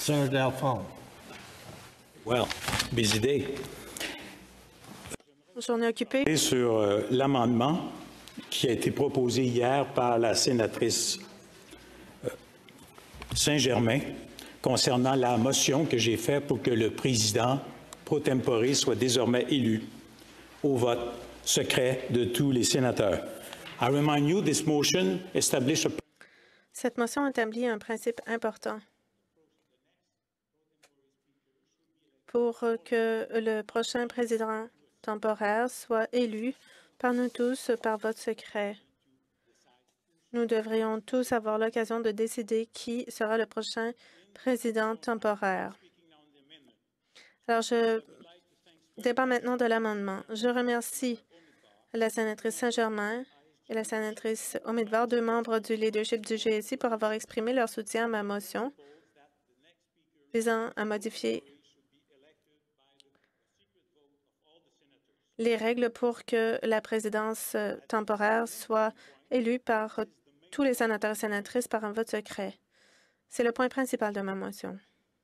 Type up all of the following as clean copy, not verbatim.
Senator Dalphone. Well, busy day. Journée occupée. Sur l'amendement qui a été proposé hier par la sénatrice Saint-Germain concernant la motion que j'ai faite pour que le président pro tempore soit désormais élu au vote secret de tous les sénateurs. I remind you, this motion establishes a... Cette motion établit un principe important pour que le prochain président temporaire soit élu par nous tous par vote secret. Nous devrions tous avoir l'occasion de décider qui sera le prochain président temporaire. Alors, je débat maintenant de l'amendement. Je remercie la sénatrice Saint-Germain et la sénatrice Omidvar, deux membres du leadership du GSI, pour avoir exprimé leur soutien à ma motion visant à modifier les règles pour que la présidence temporaire soit élue par tous les sénateurs et sénatrices par un vote secret. C'est le point principal de ma motion.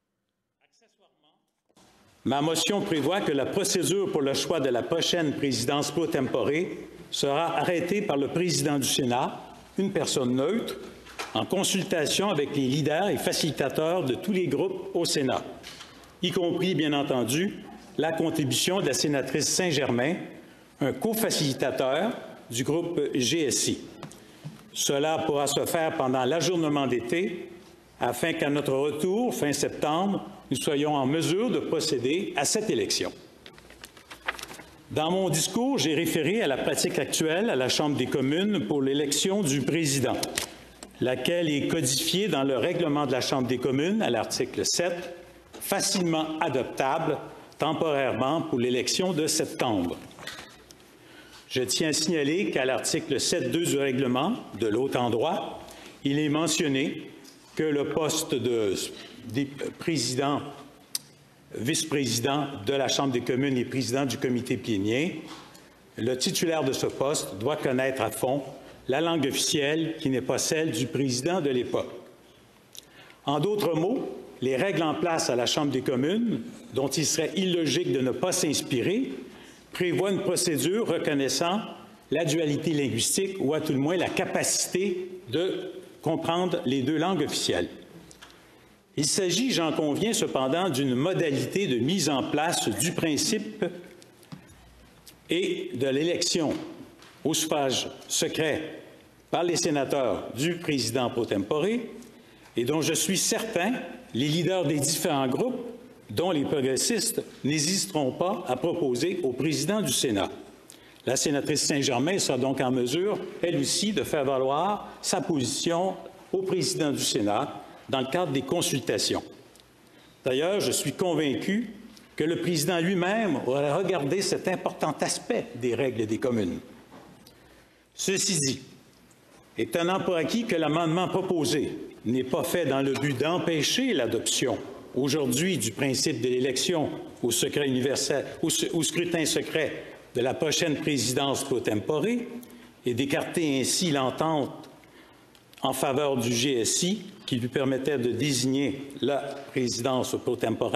Ma motion prévoit que la procédure pour le choix de la prochaine présidence pro tempore sera arrêtée par le président du Sénat, une personne neutre, en consultation avec les leaders et facilitateurs de tous les groupes au Sénat, y compris, bien entendu, la contribution de la sénatrice Saint-Germain, un co-facilitateur du groupe GSI. Cela pourra se faire pendant l'ajournement d'été afin qu'à notre retour, fin septembre, nous soyons en mesure de procéder à cette élection. Dans mon discours, j'ai référé à la pratique actuelle à la Chambre des communes pour l'élection du président, laquelle est codifiée dans le règlement de la Chambre des communes à l'article 7, facilement adoptable temporairement pour l'élection de septembre. Je tiens à signaler qu'à l'article 7.2 du règlement, de l'autre endroit, il est mentionné que le poste de président, vice-président de la Chambre des communes et président du comité plénier, le titulaire de ce poste doit connaître à fond la langue officielle qui n'est pas celle du président de l'époque. En d'autres mots, les règles en place à la Chambre des communes, dont il serait illogique de ne pas s'inspirer, prévoient une procédure reconnaissant la dualité linguistique ou à tout le moins la capacité de comprendre les deux langues officielles. Il s'agit, j'en conviens cependant, d'une modalité de mise en place du principe et de l'élection au suffrage secret par les sénateurs du président pro tempore et dont je suis certain les leaders des différents groupes, dont les progressistes, n'hésiteront pas à proposer au président du Sénat. La sénatrice Saint-Germain sera donc en mesure, elle aussi, de faire valoir sa position au président du Sénat dans le cadre des consultations. D'ailleurs, je suis convaincu que le président lui-même aurait regardé cet important aspect des règles des communes. Ceci dit, et tenant pour acquis que l'amendement proposé n'est pas fait dans le but d'empêcher l'adoption aujourd'hui du principe de l'élection au secret universel, au scrutin secret de la prochaine présidence pro tempore et d'écarter ainsi l'entente en faveur du GSI qui lui permettait de désigner la présidence pro tempore,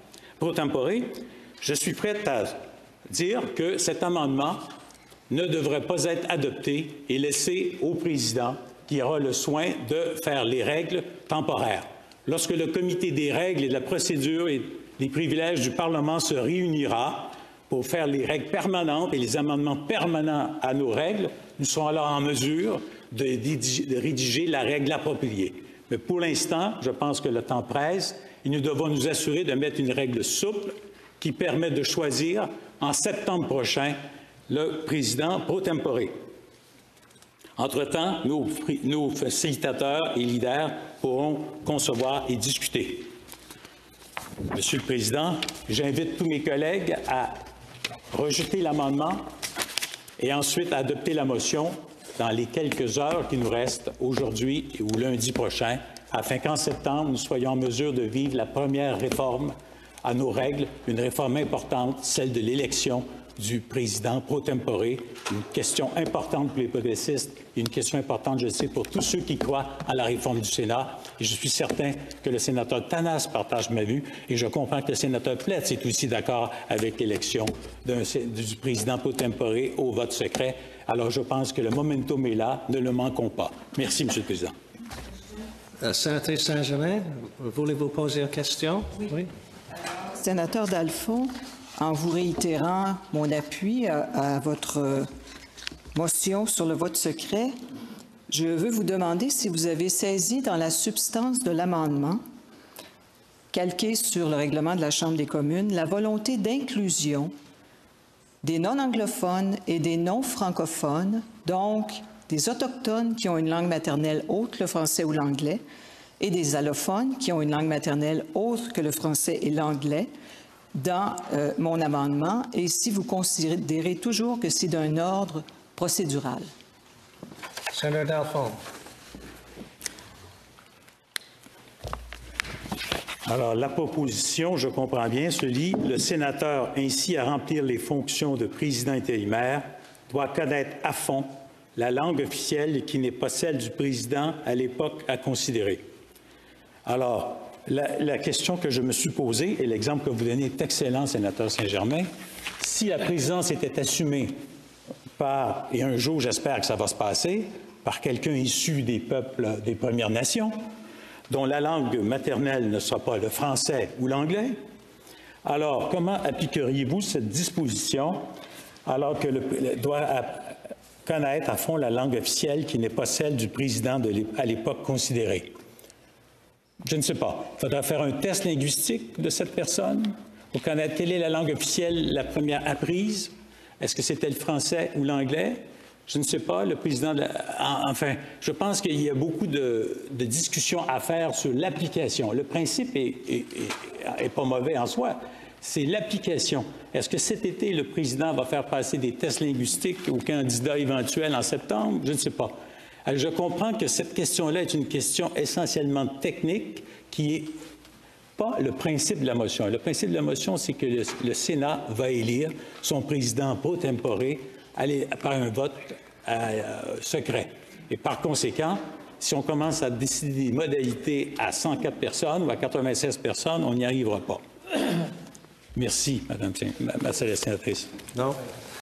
je suis prêt à dire que cet amendement ne devrait pas être adopté et laissé au président qui aura le soin de faire les règles temporaires. Lorsque le comité des règles et de la procédure et des privilèges du Parlement se réunira pour faire les règles permanentes et les amendements permanents à nos règles, nous serons alors en mesure de rédiger la règle appropriée. Mais pour l'instant, je pense que le temps presse et nous devons nous assurer de mettre une règle souple qui permet de choisir en septembre prochain le président pro tempore. Entre-temps, nos facilitateurs et leaders pourront concevoir et discuter. Monsieur le Président, j'invite tous mes collègues à rejeter l'amendement et ensuite à adopter la motion dans les quelques heures qui nous restent aujourd'hui ou lundi prochain, afin qu'en septembre, nous soyons en mesure de vivre la première réforme à nos règles, une réforme importante, celle de l'élection du président pro tempore. Une question importante pour les progressistes et une question importante, je sais, pour tous ceux qui croient à la réforme du Sénat. Et je suis certain que le sénateur Tanas partage ma vue et je comprends que le sénateur Pletz est aussi d'accord avec l'élection du président pro tempore au vote secret. Alors, je pense que le momentum est là. Ne le manquons pas. Merci, M. le Président. Sénatrice Saint-Germain, voulez-vous poser une question? Oui. Sénateur Dalphond, en vous réitérant mon appui à votre motion sur le vote secret, je veux vous demander si vous avez saisi dans la substance de l'amendement, calqué sur le règlement de la Chambre des communes, la volonté d'inclusion des non-anglophones et des non-francophones, donc des Autochtones qui ont une langue maternelle autre que le français ou l'anglais, et des allophones qui ont une langue maternelle autre que le français et l'anglais, dans mon amendement, et si vous considérez toujours que c'est d'un ordre procédural. Sénateur Dalphond. Alors, la proposition, je comprends bien, se lit « Le sénateur, ainsi à remplir les fonctions de président intérimaire, doit connaître à fond la langue officielle qui n'est pas celle du président à l'époque à considérer. » Alors, la question que je me suis posée, et l'exemple que vous donnez est excellent, sénateur Saint-Germain, si la présidence était assumée par, et un jour j'espère que ça va se passer, par quelqu'un issu des peuples des Premières Nations, dont la langue maternelle ne soit pas le français ou l'anglais, alors comment appliqueriez-vous cette disposition alors que doit connaître à fond la langue officielle qui n'est pas celle du président à l'époque considérée? Je ne sais pas. Il faudra faire un test linguistique de cette personne pour connaître quelle est la langue officielle la première apprise. Est-ce que c'était le français ou l'anglais? Je ne sais pas. Le président... Enfin, je pense qu'il y a beaucoup de discussions à faire sur l'application. Le principe est pas mauvais en soi. C'est l'application. Est-ce que cet été, le président va faire passer des tests linguistiques aux candidats éventuels en septembre? Je ne sais pas. Alors, je comprends que cette question-là est une question essentiellement technique qui n'est pas le principe de la motion. Le principe de la motion, c'est que le Sénat va élire son président pro tempore par un vote secret. Et par conséquent, si on commence à décider des modalités à 104 personnes ou à 96 personnes, on n'y arrivera pas. Merci, Madame la sénatrice. Non.